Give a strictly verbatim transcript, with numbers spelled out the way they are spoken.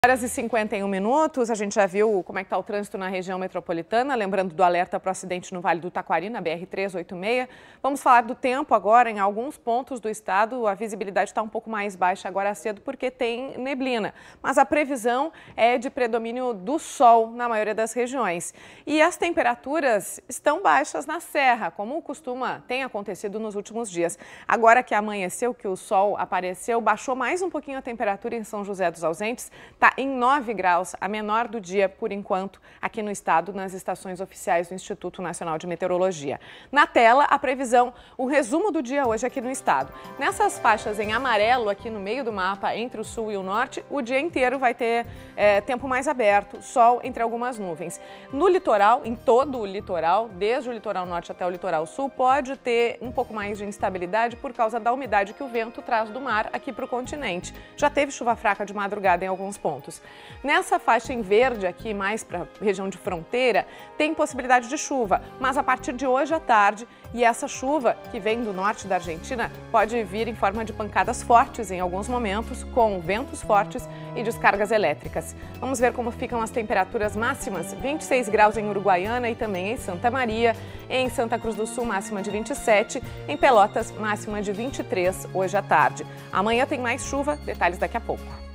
Horas e cinquenta e um minutos, a gente já viu como é que está o trânsito na região metropolitana, lembrando do alerta para o acidente no Vale do Taquari, na B R trezentos e oitenta e seis. Vamos falar do tempo agora. Em alguns pontos do estado, a visibilidade está um pouco mais baixa agora cedo porque tem neblina, mas a previsão é de predomínio do sol na maioria das regiões. E as temperaturas estão baixas na serra, como costuma, tem acontecido nos últimos dias. Agora que amanheceu, que o sol apareceu, baixou mais um pouquinho a temperatura em São José dos Ausentes, está em nove graus, a menor do dia, por enquanto, aqui no estado, nas estações oficiais do Instituto Nacional de Meteorologia. Na tela, a previsão, o resumo do dia hoje aqui no estado. Nessas faixas em amarelo, aqui no meio do mapa, entre o sul e o norte, o dia inteiro vai ter é, tempo mais aberto, sol entre algumas nuvens. No litoral, em todo o litoral, desde o litoral norte até o litoral sul, pode ter um pouco mais de instabilidade por causa da umidade que o vento traz do mar aqui para o continente. Já teve chuva fraca de madrugada em alguns pontos. Nessa faixa em verde aqui, mais para a região de fronteira, tem possibilidade de chuva, mas a partir de hoje à tarde, e essa chuva que vem do norte da Argentina pode vir em forma de pancadas fortes em alguns momentos, com ventos fortes e descargas elétricas. Vamos ver como ficam as temperaturas máximas: vinte e seis graus em Uruguaiana e também em Santa Maria, em Santa Cruz do Sul máxima de vinte e sete, em Pelotas máxima de vinte e três hoje à tarde. Amanhã tem mais chuva, detalhes daqui a pouco.